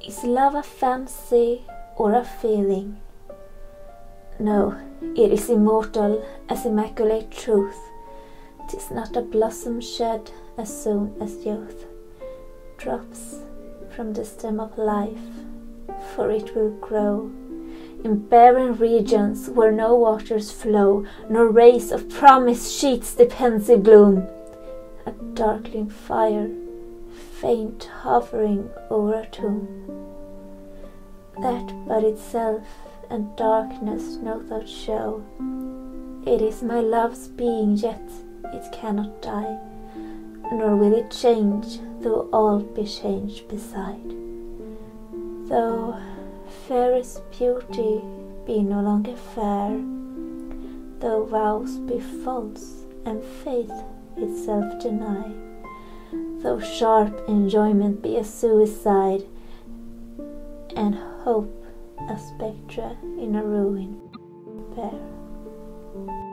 Is love a fancy or a feeling? No, it is immortal as immaculate truth. 'Tis not a blossom shed as soon as youth drops from the stem of life, for it will grow in barren regions where no waters flow, nor rays of promise sheets the pensive gloom. A darkling fire, faint hovering o'er a tomb, that but itself and darkness no thought show. It is my love's being, yet it cannot die, nor will it change, though all be changed beside. Though fairest beauty be no longer fair, though vows be false and faith itself deny, though sharp enjoyment be a suicide, and hope a spectre in a ruin bear.